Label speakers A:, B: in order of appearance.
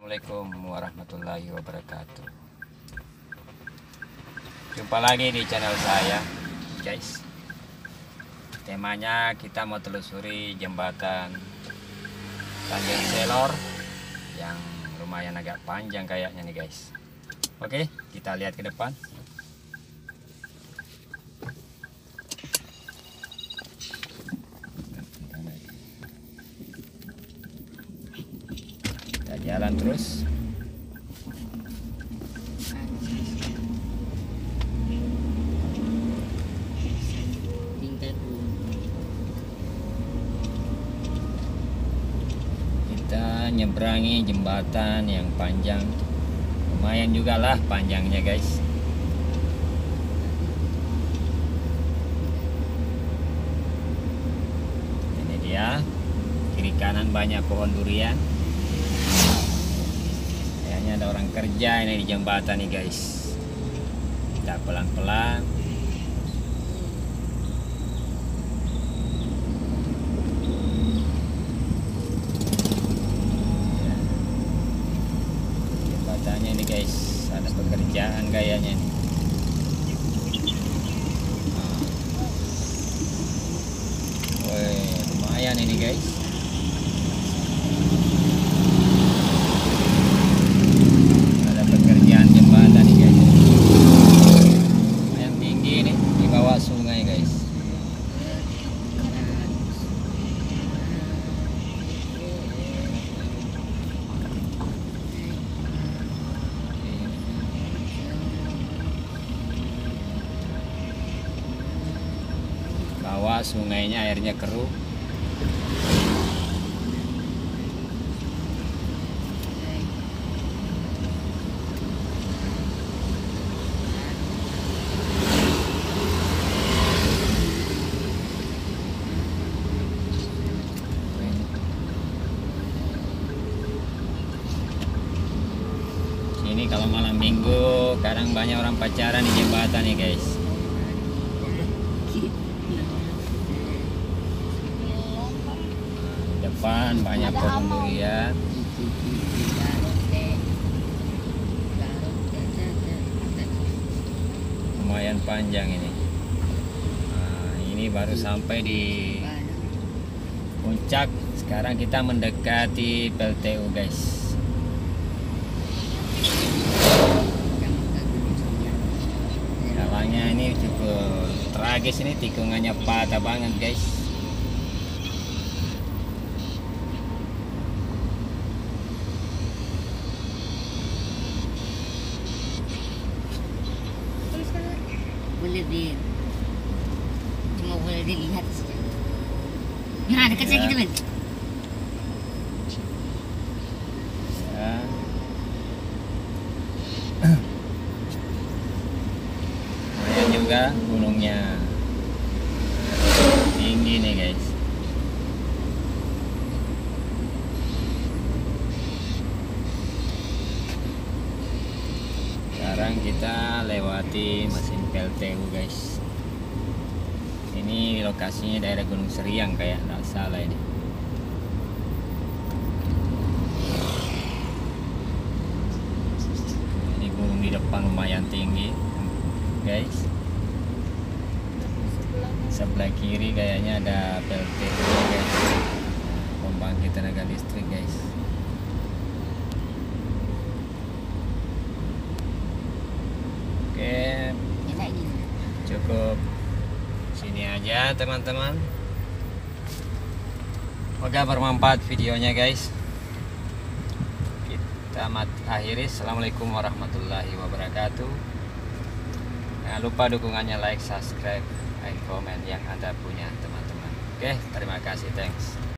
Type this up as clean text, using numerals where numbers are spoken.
A: Assalamualaikum warahmatullahi wabarakatuh. Jumpa lagi di channel saya, guys. Temanya kita mau telusuri jembatan Tanjung Selor yang lumayan agak panjang kayaknya nih, guys. Oke, kita lihat ke depan. Kita jalan terus. Kita nyeberangi jembatan yang panjang, lumayan juga lah panjangnya, guys. Ini dia, kiri kanan banyak pohon durian. Kayaknya ada orang kerja ini di jembatan nih, guys. Kita pelan-pelan. Jembatannya ini, guys, ada pekerjaan kayaknya nih. Wih, lumayan ini, guys. Ada pekerjaan jembatan nih, guys. Lumayan tinggi nih di bawah sungai, guys. Bawah sungainya airnya keruh. Ini kalau malam minggu kadang banyak orang pacaran di jembatan nih, guys. Depan banyak pohon durian. Lumayan panjang ini. Nah, ini baru sampai di puncak. Sekarang kita mendekati PLTU, guys. Jalannya ini cukup tragis, ini tikungannya patah banget, guys.
B: Cuma boleh dilihat saja. Nah, dekat saya gitu, Ben.
A: Ya. Lumayan juga gunungnya tinggi nih, guys. Sekarang kita lewati mesin PLTU, guys. Ini lokasinya daerah Gunung Seriang kayak nggak salah ini. Ini gunung di depan lumayan tinggi, guys. Sebelah kiri kayaknya ada PLTU, guys. Pembangkit tenaga listrik, guys. Oke, cukup sini aja, teman-teman. Semoga bermanfaat videonya, guys. Kita akhiri. Assalamualaikum warahmatullahi wabarakatuh. Jangan lupa dukungannya, like, subscribe, dan komen yang Anda punya, teman-teman. Oke, terima kasih, thanks.